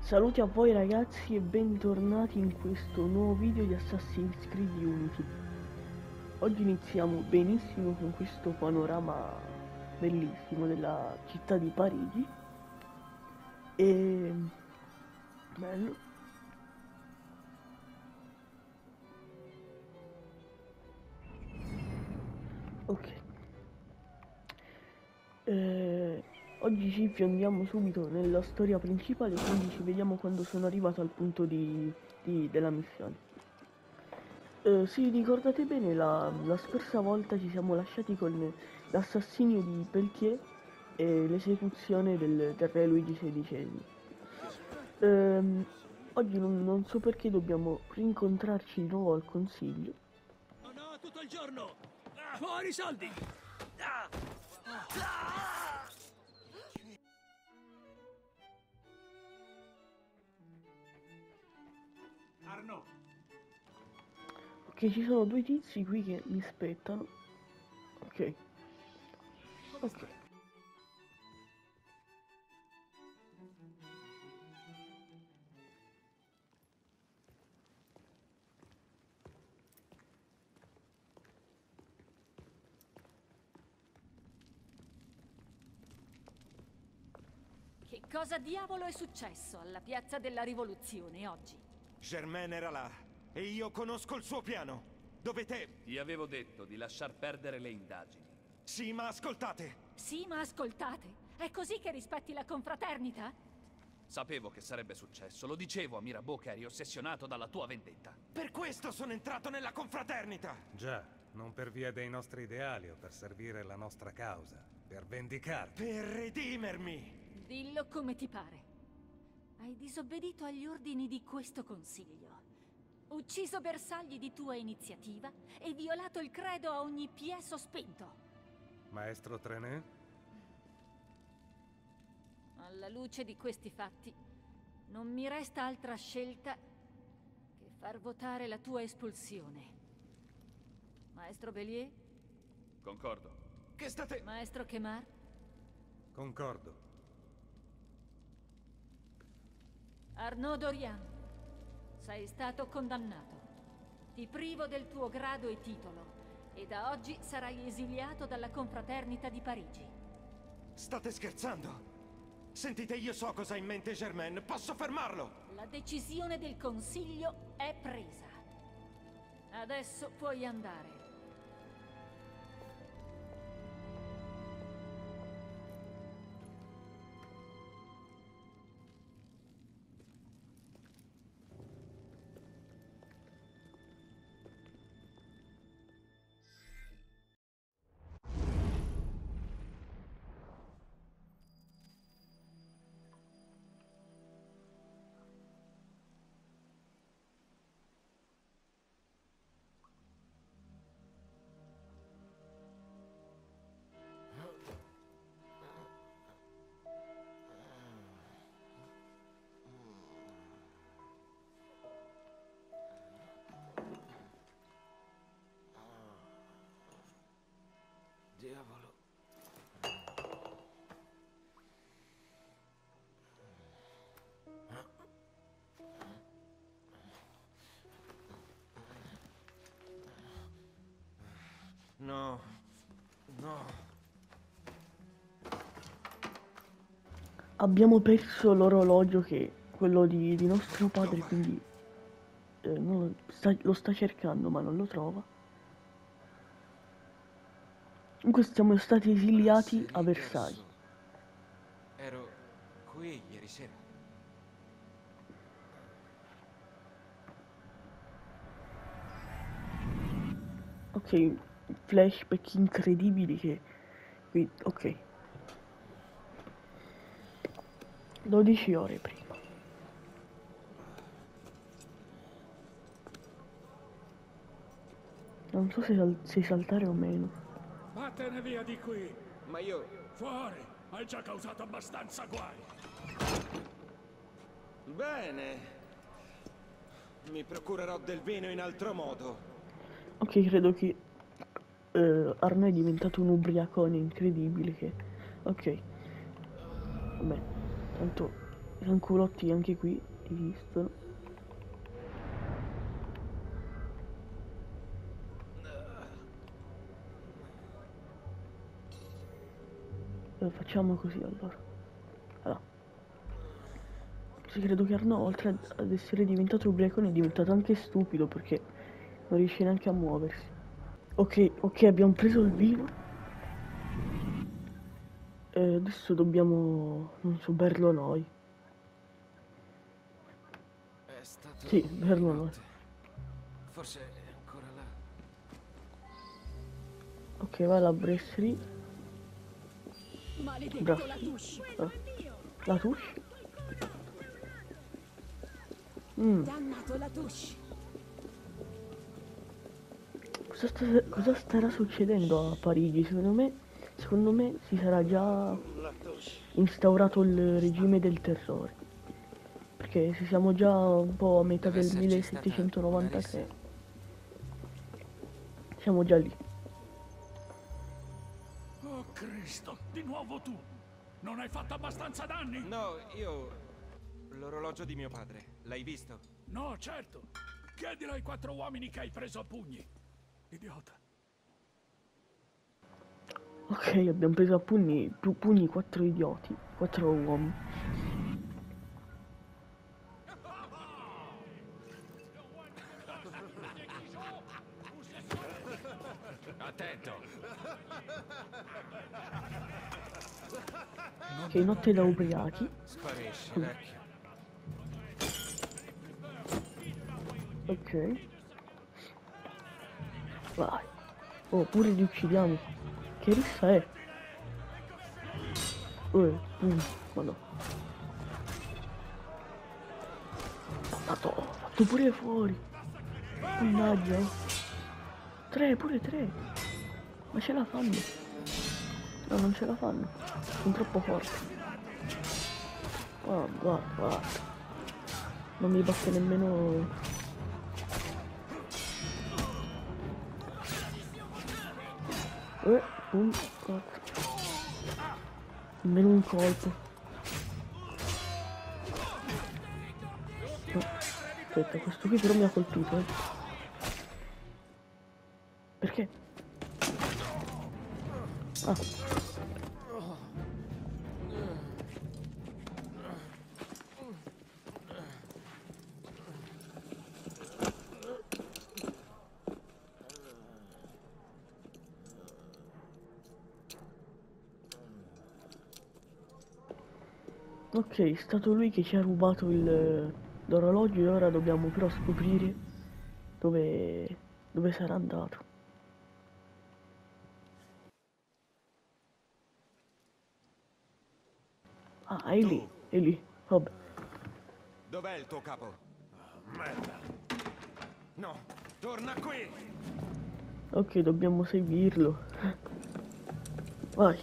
Saluti a voi ragazzi e bentornati in questo nuovo video di Assassin's Creed Unity. Oggi iniziamo benissimo con questo panorama bellissimo della città di Parigi. E... bello. Ok. Oggi ci fiondiamo subito nella storia principale, quindi ci vediamo quando sono arrivato al punto della missione. Sì, ricordate bene, la scorsa volta ci siamo lasciati con l'assassinio di Peltier e l'esecuzione del re Luigi XVI. Oggi non so perché dobbiamo rincontrarci di nuovo al consiglio. Non ho tutto il giorno! Fuori i soldi! Arno! Ok, ci sono due tizi qui che mi aspettano. Ok. Ok. Che cosa diavolo è successo alla piazza della Rivoluzione oggi? Germaine era là e io conosco il suo piano. Dovete... Ti avevo detto di lasciar perdere le indagini. Sì, ma ascoltate. Sì, ma ascoltate, è così che rispetti la confraternita? Sapevo che sarebbe successo, lo dicevo a Mirabeau che eri ossessionato dalla tua vendetta. Per questo sono entrato nella confraternita. Già, non per via dei nostri ideali o per servire la nostra causa, per vendicarti. Per redimermi. Dillo come ti pare. Hai disobbedito agli ordini di questo consiglio. Ucciso bersagli di tua iniziativa e violato il credo a ogni piè sospinto. Maestro Trenet? Alla luce di questi fatti, non mi resta altra scelta che far votare la tua espulsione. Maestro Bellier? Concordo. Che state... Maestro Kemar? Concordo. Arnaud Dorian, sei stato condannato. Ti privo del tuo grado e titolo e da oggi sarai esiliato dalla confraternita di Parigi. State scherzando? Sentite, io so cosa ha in mente Germaine. Posso fermarlo? La decisione del Consiglio è presa. Adesso puoi andare. Diavolo. No. No. Abbiamo perso l'orologio che è quello di nostro padre, quindi lo sta cercando ma non lo trova. Comunque siamo stati esiliati a Versailles. Ero qui ieri sera. Ok, flashback incredibili che... ok. 12 ore prima. Non so se saltare o meno. Vattene via di qui! Ma io... Fuori! Hai già causato abbastanza guai! Bene. Mi procurerò del vino in altro modo. Ok, credo che Arno è diventato un ubriacone incredibile che... Ok. Vabbè, tanto Culotti anche qui esistono. Facciamo così allora. Allora. Sì, credo che Arno, oltre ad essere diventato ubriacone, è diventato anche stupido perché non riesce neanche a muoversi. Ok, abbiamo preso il vino. Adesso dobbiamo, non so, berlo noi. È stato Sì, berlo noi. notte. Forse è ancora là. Ok, va la brasserie. Maledetto Bravo. la touche. La touche. Dannato la touche. Cosa starà succedendo a Parigi? Secondo me si sarà già instaurato il regime del terrore. Perché se siamo già un po' a metà Deve del esserci 1793, siamo già lì. Oh Cristo, di nuovo tu! Non hai fatto abbastanza danni? No, io... L'orologio di mio padre. L'hai visto? No, certo. Chiedilo ai 4 uomini che hai preso a pugni. Idiota. Ok, abbiamo preso a pugni 4 idioti, 4 uomini. Attento! Ok, notte da ubriachi. Sparisci, vecchio. Ok. Vai. Oh, pure li uccidiamo. Che rissa è? Ma no. Ho fatto pure fuori. Mannaggia. 3, pure 3. Ma ce la fanno? No, non ce la fanno. Sono troppo forti. Guarda. Non mi batte nemmeno... un 4. Almeno un colpo. No, aspetta, questo qui però mi ha colpito, Perché? Ah. Ok, è stato lui che ci ha rubato l'orologio e ora dobbiamo però scoprire dove sarà andato. Ah, è lì, vabbè. Dov'è il tuo capo? Merda. No, torna qui! Ok, dobbiamo seguirlo. Vai.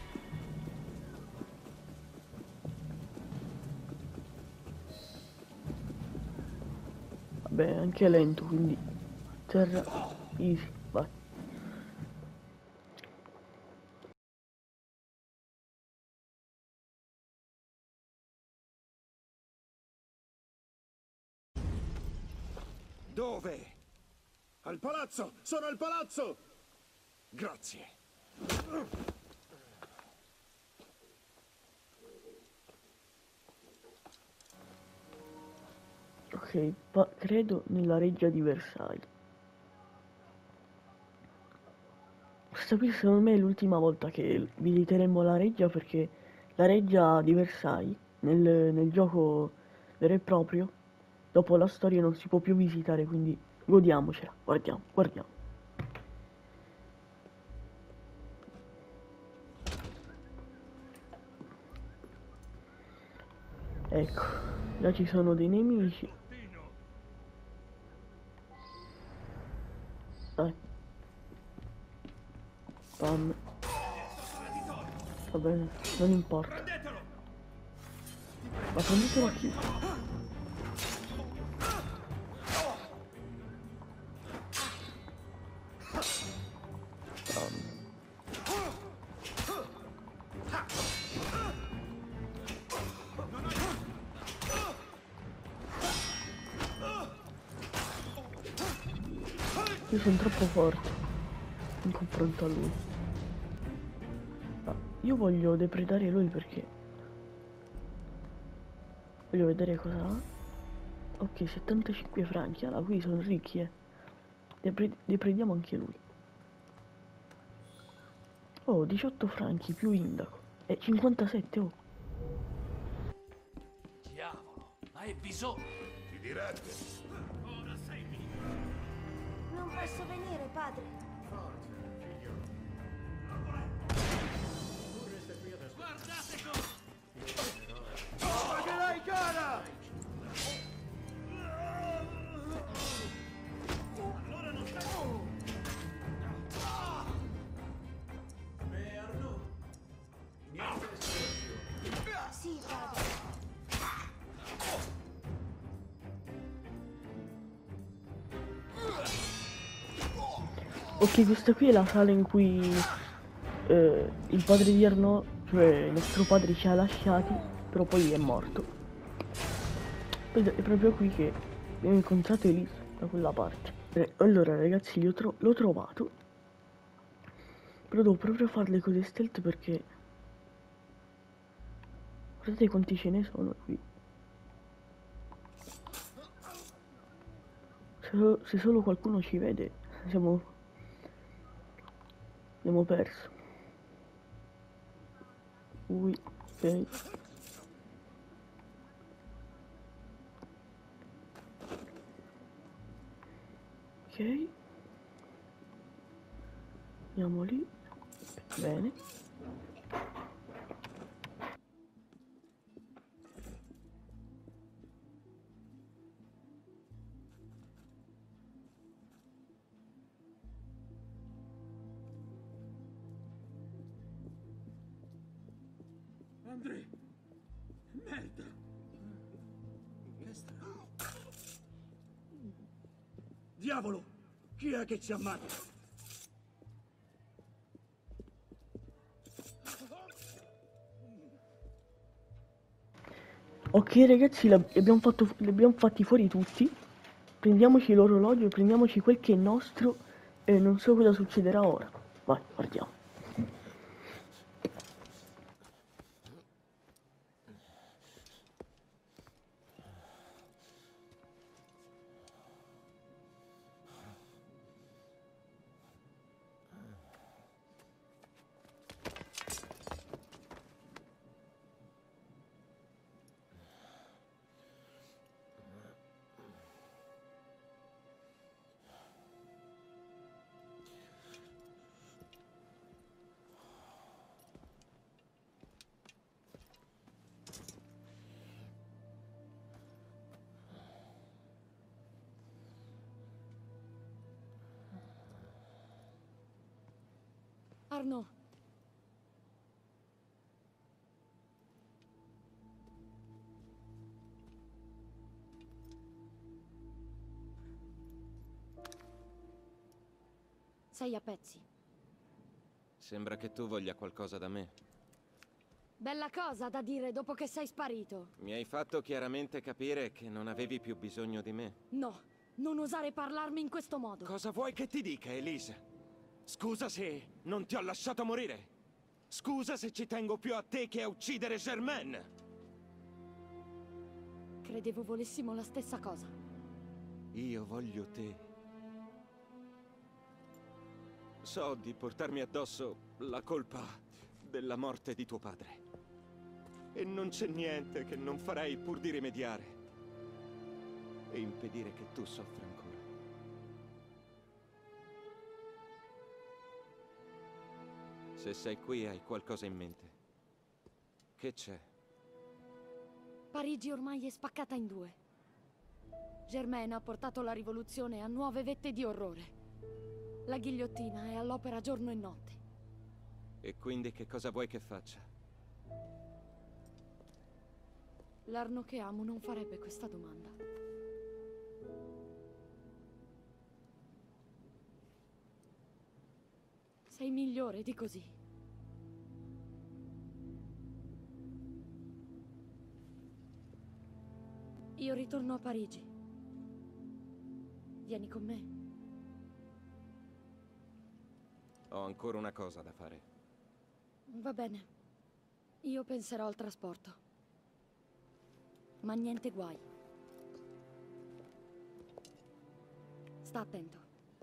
Vabbè, anche lento, quindi terra easy, vai. Dove? Al palazzo! Sono al palazzo! Grazie. Ok, credo nella reggia di Versailles. Questa qui secondo me è l'ultima volta che visiteremo la reggia, perché la reggia di Versailles nel gioco vero e proprio, dopo la storia non si può più visitare, quindi godiamocela, guardiamo. Ecco, già ci sono dei nemici. Dai. Spam. Va bene, non importa. Ma prendetelo a chi? Io sono troppo forte in confronto a lui. Ma io voglio depredare lui perché voglio vedere cosa ha. Ok, 75 franchi. Allora, qui sono ricchi, eh. Deprediamo anche lui. Oh, 18 franchi più indaco. E 57, oh. Diavolo, hai bisogno. Ti direbbe. Ora sei mio. Non posso venire, padre. Guardate cosa. Pagherai cara! Allora non stai. Sì, padre. Ok, questa qui è la sala in cui il padre di Arnaud, cioè il nostro padre, ci ha lasciati, però poi è morto. Poi è proprio qui che abbiamo incontrato Elise, da quella parte. Allora ragazzi, l'ho trovato, però devo proprio fare le cose stealth perché guardate quanti ce ne sono qui. Se solo qualcuno ci vede, abbiamo perso. Ui, ok. Ok. Andiamo lì. Bene. André. Merda. Che strano. Diavolo! Chi è che ci ammazza? Ok ragazzi, li abbiamo fatti fuori tutti. Prendiamoci l'orologio, prendiamoci quel che è nostro e non so cosa succederà ora. Vai, guardiamo. Arnaud. Sei a pezzi. Sembra che tu voglia qualcosa da me. Bella cosa da dire dopo che sei sparito. Mi hai fatto chiaramente capire che non avevi più bisogno di me. No, non osare parlarmi in questo modo. Cosa vuoi che ti dica, Elise? Scusa se non ti ho lasciato morire. Scusa se ci tengo più a te che a uccidere Germaine. Credevo volessimo la stessa cosa. Io voglio te. So di portarmi addosso la colpa della morte di tuo padre. E non c'è niente che non farei pur di rimediare. E impedire che tu soffra ancora. Se sei qui hai qualcosa in mente. Che c'è? Parigi ormai è spaccata in due. Germaine ha portato la rivoluzione a nuove vette di orrore. La ghigliottina è all'opera giorno e notte. E quindi che cosa vuoi che faccia? L'Arnaud che amo non farebbe questa domanda. Sei migliore di così. Io ritorno a Parigi. Vieni con me. Ho ancora una cosa da fare. Va bene. Io penserò al trasporto. Ma niente guai. Sta attento.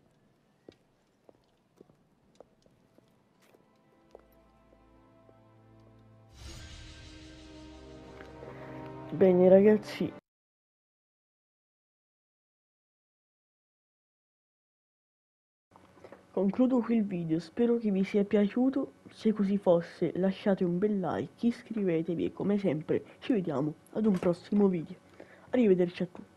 Bene ragazzi, concludo qui il video, spero che vi sia piaciuto. Se così fosse lasciate un bel like, iscrivetevi e come sempre ci vediamo ad un prossimo video. Arrivederci a tutti.